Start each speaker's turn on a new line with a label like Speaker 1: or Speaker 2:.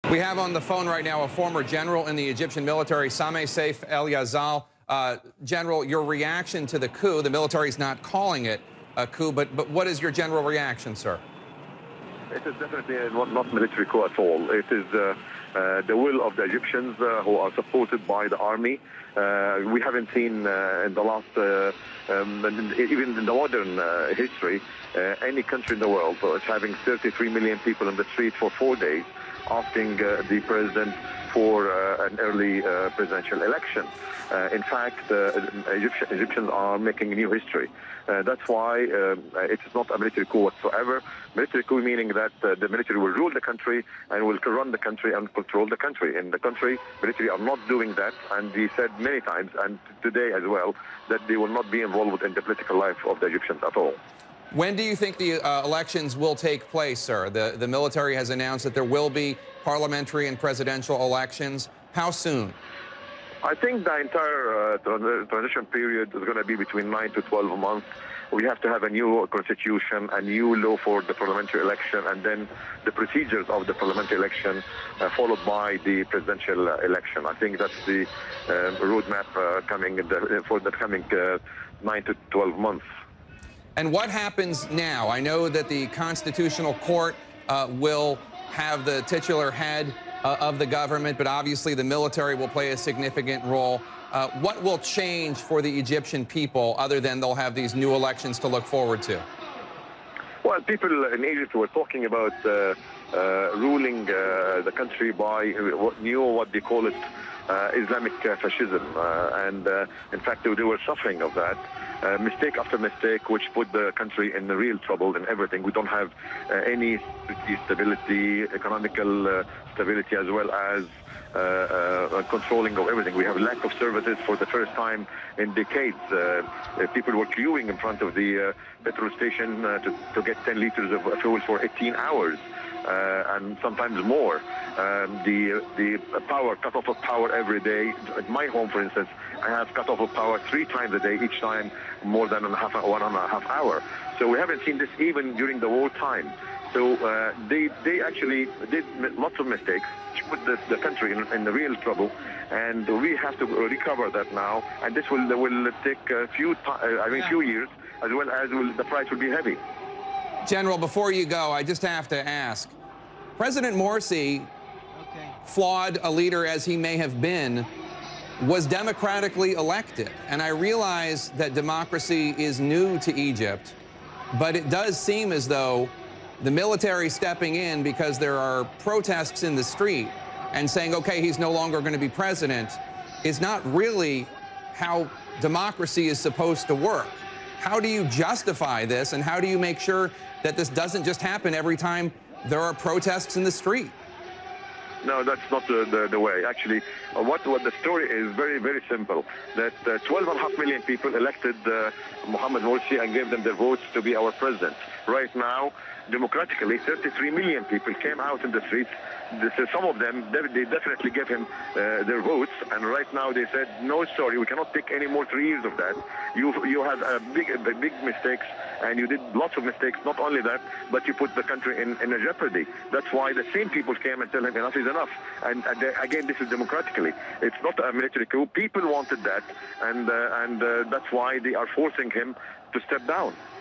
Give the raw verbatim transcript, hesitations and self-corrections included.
Speaker 1: We have on the phone right now a former general in the Egyptian military, Sameh Seif Elyazal. Uh, General, your reaction to the coup, the military is not calling it a coup, but, but what is your general reaction, sir?
Speaker 2: It is definitely not, not military coup at all. It is uh, uh, the will of the Egyptians uh, who are supported by the army. Uh, we haven't seen uh, in the last, uh, um, even in the modern uh, history, uh, any country in the world uh, having thirty-three million people in the street for four days asking uh, the president for uh, an early uh, presidential election. Uh, in fact, uh, Egyptian, Egyptians are making new history. Uh, that's why uh, it is not a military coup whatsoever. Military coup meaning that uh, the military will rule the country and will run the country and control the country. In the country, military are not doing that, and they said many times, and today as well, that they will not be involved in the political life of the Egyptians at all.
Speaker 1: When do you think the uh, elections will take place, sir? The, the military has announced that there will be parliamentary and presidential elections. How soon?
Speaker 2: I think the entire uh, transition period is going to be between nine to twelve months. We have to have a new constitution, a new law for the parliamentary election, and then the procedures of the parliamentary election, uh, followed by the presidential uh, election. I think that's the uh, roadmap uh, coming in the, for the coming uh, nine to twelve months.
Speaker 1: And what happens now? I know that the Constitutional Court uh, will have the titular head uh, of the government, but obviously the military will play a significant role. Uh, what will change for the Egyptian people other than they'll have these new elections to look forward to?
Speaker 2: Well, people in Egypt were talking about uh, uh, ruling uh, the country by what new what they call it uh, Islamic uh, fascism, uh, and uh, in fact they, they were suffering of that. Uh, mistake after mistake, which put the country in real trouble and everything. We don't have uh, any stability, economical uh, stability, as well as uh, uh, controlling of everything. We have lack of services for the first time in decades. Uh, uh, people were queuing in front of the uh, petrol station uh, to, to get ten liters of fuel for eighteen hours. Uh, and sometimes more. Um, the the power, cut off of power every day. At my home, for instance, I have cut off of power three times a day, each time more than a half, one and a half hour. So we haven't seen this even during the war time. So uh, they they actually did lots of mistakes, which put the, the country in, in real trouble, and we have to recover that now. And this will will take a few uh, I mean few years, as well as will, the price will be heavy.
Speaker 1: General, before you go, I just have to ask, President Morsy, okay, flawed a leader as he may have been, was democratically elected. And I realize that democracy is new to Egypt, but it does seem as though the military stepping in because there are protests in the street and saying, okay, he's no longer going to be president, is not really how democracy is supposed to work. How do you justify this, and how do you make sure that this doesn't just happen every time there are protests in the street?
Speaker 2: No, that's not the, the, the way. Actually, uh, what, what the story is very, very simple. That uh, twelve and a half million people elected uh, Mohamed Morsy and gave them their votes to be our president. Right now, democratically, thirty-three million people came out in the streets. This is, some of them, they definitely gave him uh, their votes, and right now they said, no, sorry, we cannot take any more three years of that. You you had uh, big, big mistakes, and you did lots of mistakes. Not only that, but you put the country in, in a jeopardy. That's why the same people came and tell him enough is enough. And, and they, again, this is democratically. It's not a military coup. People wanted that, and, uh, and uh, that's why they are forcing him to step down.